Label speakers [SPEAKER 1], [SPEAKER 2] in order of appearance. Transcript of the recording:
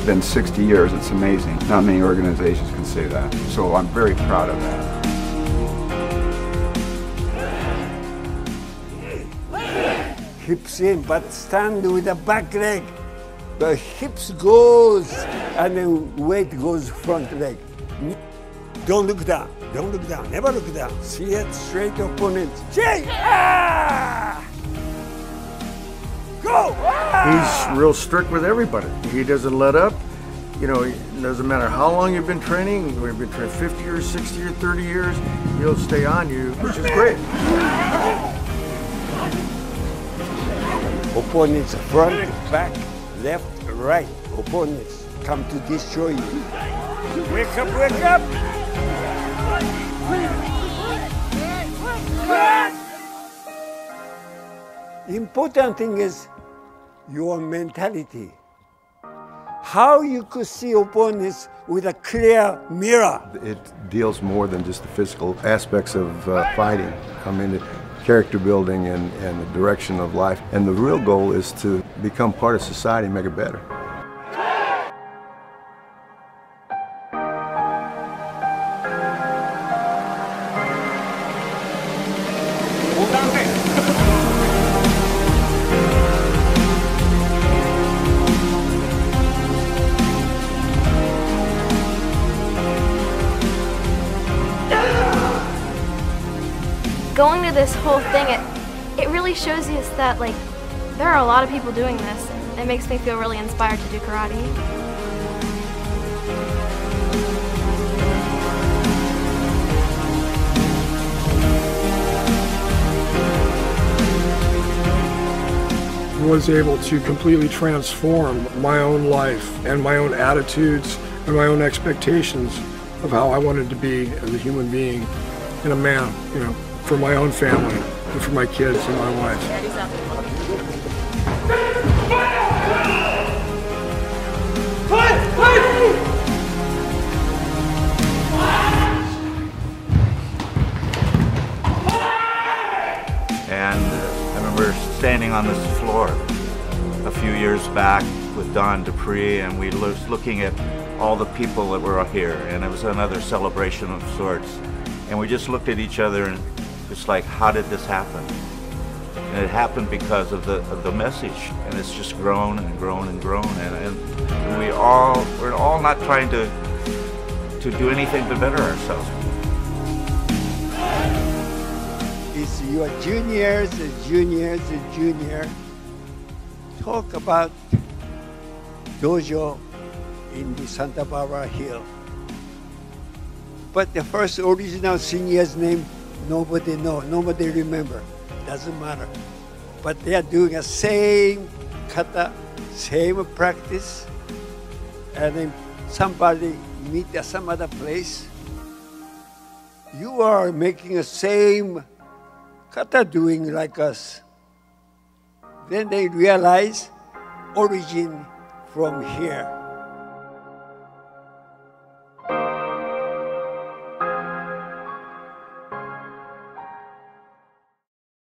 [SPEAKER 1] been 60 years. It's amazing. Not many organizations can say that. So I'm very proud of that.
[SPEAKER 2] Hips in, but stand with the back leg. The hips goes, and then weight goes front leg. Don't look down. Don't look down. Never look down. See it straight opponent. Jay! Ah! Go! Ah!
[SPEAKER 3] He's real strict with everybody. He doesn't let up. You know, it doesn't matter how long you've been training, whether you've been training 50 or 60 or 30 years, he'll stay on you, which is great.
[SPEAKER 2] Opponents front, back, left, right. Opponents come to destroy you. Wake up, wake up! Important thing is your mentality. How you could see opponents with a clear mirror.
[SPEAKER 4] It deals more than just the physical aspects of fighting. Come into character building and the direction of life. And the real goal is to become part of society and make it better.
[SPEAKER 5] Going to this whole thing, it really shows you that like there are a lot of people doing this. It makes me feel really inspired to do karate.
[SPEAKER 6] I was able to completely transform my own life and my own attitudes and my own expectations of how I wanted to be as a human being and a man, you know, for my own family and for my kids and my wife.
[SPEAKER 7] And I remember standing on this floor a few years back with Don Dupree, and we was looking at all the people that were here, and it was another celebration of sorts. And we just looked at each other and it's like, how did this happen? And it happened because of the message, and it's just grown and grown and grown. And we're all not trying to do anything but better ourselves.
[SPEAKER 2] It's your juniors and juniors and junior. Talk about dojo in the Santa Barbara Hill. But the first original senior's name, nobody know, nobody remember. Doesn't matter. But they are doing the same kata, same practice, and then somebody meet at some other place. You are making the same kata doing like us. Then they realize origin from here.